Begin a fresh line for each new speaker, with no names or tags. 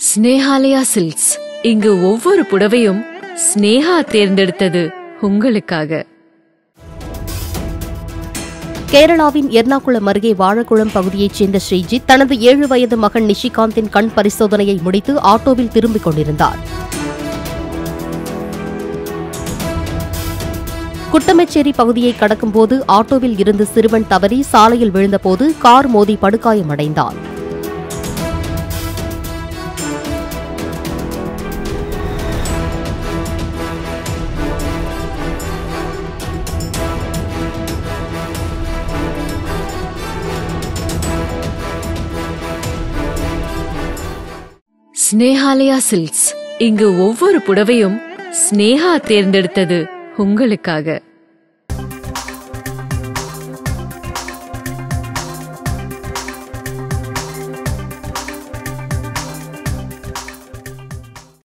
Snehalaya Silks. இங்கு ஒவ்வொரு புடவையும் ஸ்னேஹா தேர்ந்தெடுத்தது உங்களுக்காக.
கேரளாவின் எர்ணாகுளம் அருகே வாழக்குளம் பகுதியைச் சேர்ந்த ஸ்ரீஜித் தனது 7 வயது மகன் நிஷிகாந்தின் கண் பரிசோதனையை முடித்து ஆட்டோவில் திரும்பிக் கொண்டிருந்தார். குட்டமெச்சேரி பகுதியை கடக்கும்போது ஆட்டோவில் இருந்து சிறுவன் தவறி சாலையில் விழுந்தபோது கார் மோதி படுகாயமடைந்தார்.
ஸ்னேஹாலயா சில்க்ஸ். இங்கு ஒவ்வொரு புடவையும் ஸ்னேஹா தேர்ந்தெடுத்தது உங்களுக்காக.